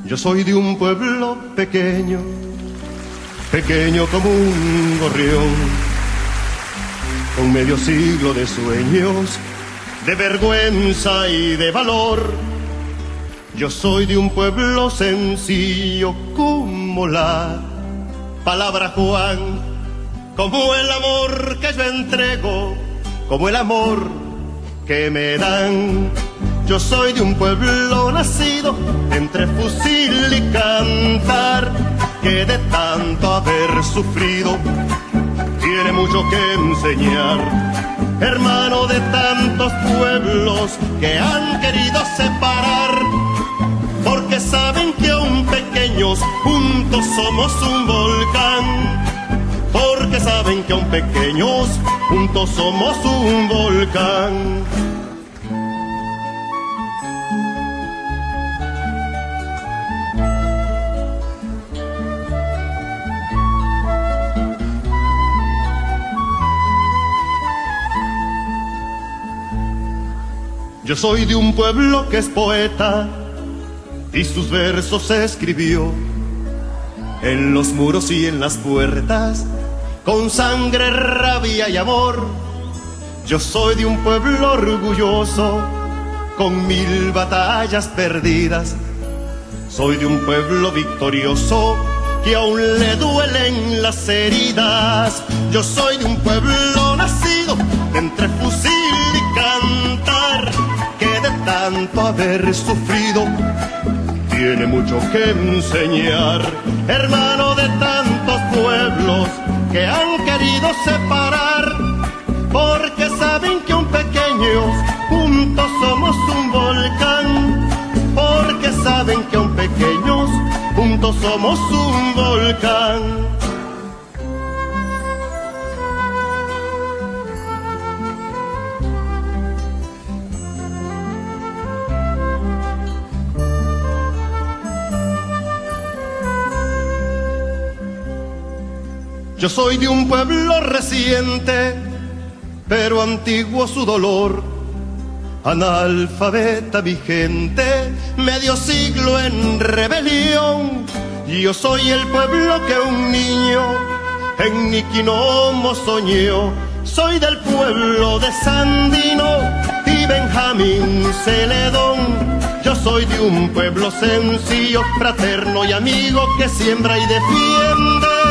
Yo soy de un pueblo pequeño, pequeño como un gorrión, con medio siglo de sueños, de vergüenza y de valor. Yo soy de un pueblo sencillo como la palabra Juan, como el amor que yo entrego, como el amor que me dan. Yo soy de un pueblo nacido entre fusil y cantar, que de tanto haber sufrido tiene mucho que enseñar. Hermano de tantos pueblos que han querido separar, porque saben que aún pequeños juntos somos un volcán. Porque saben que aún pequeños juntos somos un volcán. Yo soy de un pueblo que es poeta y sus versos escribió en los muros y en las puertas, con sangre, rabia y amor. Yo soy de un pueblo orgulloso, con 1000 batallas perdidas. Soy de un pueblo victorioso, que aún le duelen las heridas. Yo soy de un pueblo nacido entre fusil y cantar, que de tanto haber sufrido tiene mucho que enseñar. Hermano de tantos pueblos que han querido separar, porque saben que aún pequeños juntos somos un volcán. Porque saben que aún pequeños juntos somos un volcán. Yo soy de un pueblo reciente, pero antiguo su dolor. Analfabeta mi gente, medio siglo en rebelión. Yo soy el pueblo que un niño en Niquinomo soñó. Soy del pueblo de Sandino y Benjamín Celedón. Yo soy de un pueblo sencillo, fraterno y amigo, que siembra y defiende